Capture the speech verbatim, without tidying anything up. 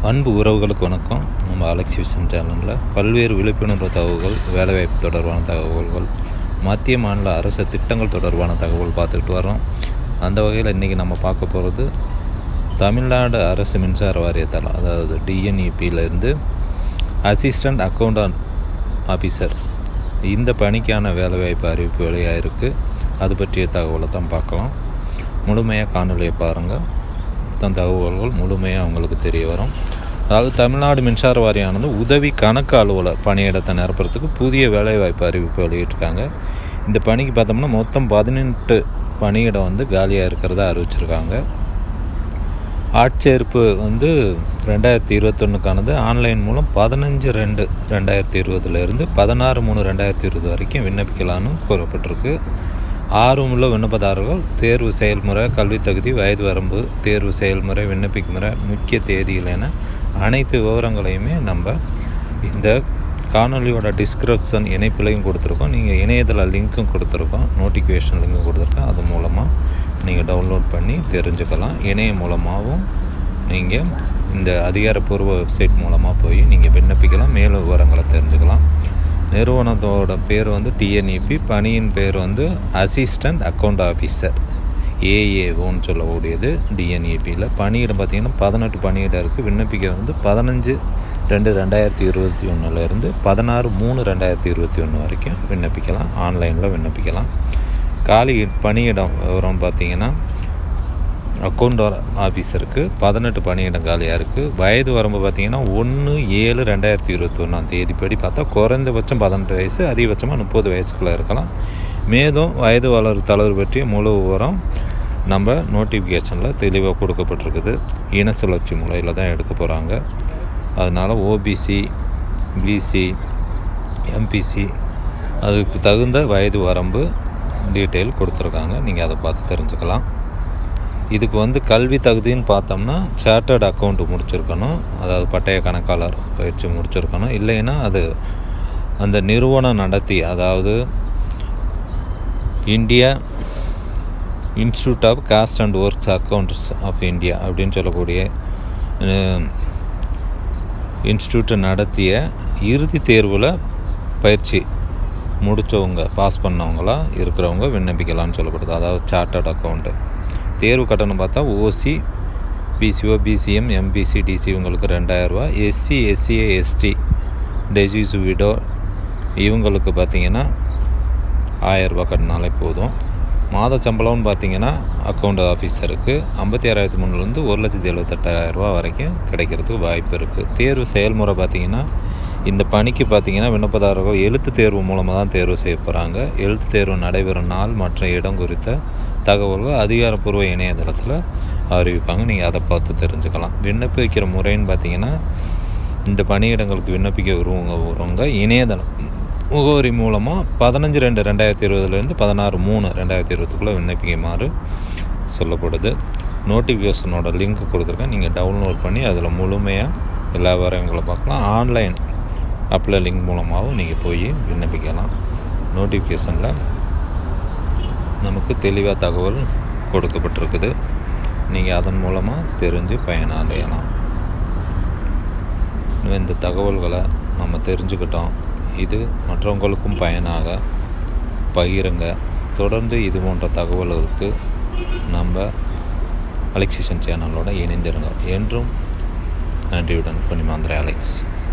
அன்பு உறவுகளுக்கு வணக்கம். நம்ம அலெக்ஸ் விஷன் சேனலில் பல்வேறு விழிப்புணர்வு தகவல்கள், வேலைவாய்ப்பு தொடர்பான தகவல்கள், மத்திய மாநில அரசு திட்டங்கள் தொடர்பான தகவல் பார்த்துக்கிட்டு வரோம். அந்த வகையில் இன்றைக்கி நம்ம பார்க்க போகிறது தமிழ்நாடு அரசு மின்சார வாரியத்தால், அதாவது டிஎன்இபியிலேருந்து அசிஸ்டண்ட் அக்கௌண்டன்ட் ஆஃபீஸர் இந்த பணிக்கான வேலைவாய்ப்பு அறிவிப்பு வெளியாக இருக்குது. அது பற்றிய தகவலை தான் பார்க்கலாம். முழுமையாக காணொலியை பாருங்கள். தான் தகவல்கள் முழுமையாக அவங்களுக்கு தெரிய வரும். அதாவது தமிழ்நாடு மின்சார வாரியானது உதவி கணக்கு அலுவலர் பணியிடத்தை நிரப்புறதுக்கு புதிய வேலைவாய்ப்பு அறிவிப்பு வெளியிட்டிருக்காங்க. இந்த பணிக்கு பார்த்தோம்னா மொத்தம் பதினெட்டு பணியிடம் வந்து காலியாக இருக்கிறதா அறிவிச்சிருக்காங்க. ஆட்சேர்ப்பு வந்து ரெண்டாயிரத்தி இருபத்தொன்னுக்கானது ஆன்லைன் மூலம் பதினஞ்சு ரெண்டு ரெண்டாயிரத்தி இருபதுலேருந்து பதினாறு மூணு ரெண்டாயிரத்தி இருபது வரைக்கும் விண்ணப்பிக்கலான்னு கூறப்பட்டிருக்கு. ஆர்வமுள்ள விண்ணப்பதாரர்கள் தேர்வு செயல்முறை, கல்வி தகுதி, வயது வரம்பு, தேர்வு செயல்முறை, விண்ணப்பிக்கும் முறை, முக்கிய தேதிகள் என அனைத்து விவரங்களையுமே நம்ம இந்த காணொலியோட டிஸ்கிரிப்ஷன் இணைப்பிலையும் கொடுத்துருக்கோம். நீங்கள் இணையதள லிங்க்கும் கொடுத்துருக்கோம், நோட்டிஃபிகேஷன் லிங்க்கும் கொடுத்துருக்கோம். அது மூலமாக நீங்கள் டவுன்லோட் பண்ணி தெரிஞ்சுக்கலாம். இணையம் மூலமாகவும் நீங்கள் இந்த அதிகாரப்பூர்வ வெப்சைட் மூலமாக போய் நீங்கள் விண்ணப்பிக்கலாம், மேலும் விவரங்களை தெரிஞ்சுக்கலாம். நிறுவனத்தோட பேர் வந்து டிஎன்இபி, பணியின் பேர் வந்து அசிஸ்டண்ட் அக்கௌண்ட் ஆஃபீஸர் ஏஏஓன்னு சொல்லக்கூடியது டிஎன்இபியில். பணியிடம் பார்த்திங்கன்னா பதினெட்டு பணியிடம் இருக்குது. விண்ணப்பிக்க வந்து பதினஞ்சு ரெண்டு ரெண்டாயிரத்தி இருபத்தி ஒன்றுலேருந்து பதினாறு மூணு ரெண்டாயிரத்தி இருபத்தி ஒன்று வரைக்கும் விண்ணப்பிக்கலாம். ஆன்லைனில் விண்ணப்பிக்கலாம். காலி பணியிடம் விவரம் பார்த்திங்கன்னா அக்கௌண்ட் ஆஃபீஸருக்கு பதினெட்டு பணியிடம் காலியாக இருக்குது. வயது வரம்பு பார்த்திங்கன்னா ஒன்று ஏழு ரெண்டாயிரத்தி இருபத்தி ஒன்றாம் தேதிப்படி பார்த்தா குறைந்தபட்சம் பதினெட்டு வயசு, அதிகபட்சமாக முப்பது வயசுக்குள்ளே இருக்கலாம். மேலும் வயது வளர் தளர்வு பற்றிய முழு விவரம் நம்ம நோட்டிஃபிகேஷனில் தெளிவாக கொடுக்கப்பட்டிருக்குது. இன சுழற்சி முறையில் தான் எடுக்க போகிறாங்க. அதனால் ஓபிசி, பிசி, எம்பிசி அதுக்கு தகுந்த வயது வரம்பு டீட்டெயில் கொடுத்துருக்காங்க. நீங்கள் அதை பார்த்து தெரிஞ்சுக்கலாம். இதுக்கு வந்து கல்வி தகுதின்னு பார்த்தோம்னா சார்ட்டர்ட் அக்கௌண்ட்டு முடிச்சிருக்கணும், அதாவது பட்டய கணக்காளர் பயிற்சி முடிச்சிருக்கணும். இல்லைன்னா அது அந்த நிறுவனம் நடத்தி, அதாவது India institute of cost and works accounts of India அப்படின்னு சொல்லக்கூடிய இன்ஸ்டியூட்டை நடத்திய இறுதி தேர்வில் பயிற்சி முடித்தவங்க, பாஸ் பண்ணவங்களாம் இருக்கிறவங்க விண்ணப்பிக்கலாம்னு சொல்லப்படுது. அதாவது சார்ட்டர்ட் அக்கௌண்ட்டு. தேர்வு கட்டணம் பார்த்தா OC, BCO, BCM, MBC, DC இவங்களுக்கு ரெண்டாயிரரூவா. எஸ்சி, எஸ்சிஏ, எஸ்டி, டெசிஸ் விடோ இவங்களுக்கு பார்த்திங்கன்னா ஆயிரரூபா கட்டினாலே போதும். மாத சம்பளம்னு பார்த்திங்கன்னா அக்கௌண்ட் ஆஃபீஸருக்கு ஐம்பத்தி ஆறாயிரத்தி மூணுலேருந்து ஒரு லட்சத்தி எழுபத்தெட்டாயிரரூபா வரைக்கும் கிடைக்கிறதுக்கு வாய்ப்பு இருக்குது. தேர்வு செயல்முறை பார்த்திங்கன்னா இந்த பணிக்கு பார்த்திங்கன்னா விண்ணப்பதாரர்கள் எழுத்து தேர்வு மூலமாக தான் தேர்வு செய்ய போகிறாங்க. எழுத்து தேர்வு நடைபெறும் நாள் மற்றும் இடம் குறித்த தகவல்கள் அதிகாரப்பூர்வ இணையதளத்தில் அறிவிப்பாங்க. நீங்கள் அதை பார்த்து தெரிஞ்சுக்கலாம். விண்ணப்பிக்கிற முறைன்னு பார்த்திங்கன்னா இந்த பணியிடங்களுக்கு விண்ணப்பிக்க வருவங்க இணையதளம் முகவரி மூலமாக பதினஞ்சு ரெண்டு ரெண்டாயிரத்தி இருபதுலேருந்து பதினாறு மூணு ரெண்டாயிரத்தி இருபதுக்குள்ளே விண்ணப்பிக்குமாறு சொல்லப்படுது. நோட்டிஃபிகேஷனோட லிங்க் கொடுத்துருக்கேன். நீங்கள் டவுன்லோட் பண்ணி அதில் முழுமையாக எல்லா விவரங்களை பார்க்கலாம். ஆன்லைன் அப்ளை லிங்க் மூலமாகவும் நீங்கள் போய் விண்ணப்பிக்கலாம். நோட்டிஃபிகேஷனில் நமக்கு தெளிவாக தகவல் கொடுக்கப்பட்டிருக்குது. நீங்கள் அதன் மூலமாக தெரிஞ்சு பயனடையலாம். இந்த தகவல்களை நம்ம தெரிஞ்சுக்கிட்டோம். இது மற்றவங்களுக்கும் பயனாக பகிருங்க. தொடர்ந்து இது போன்ற தகவல்களுக்கு நம்ம அலெக்ஸ் விஷன் சேனலோட இணைந்திருங்க. என்றும் நன்றியுடன் பணிமாந்திர அலெக்ஸ்.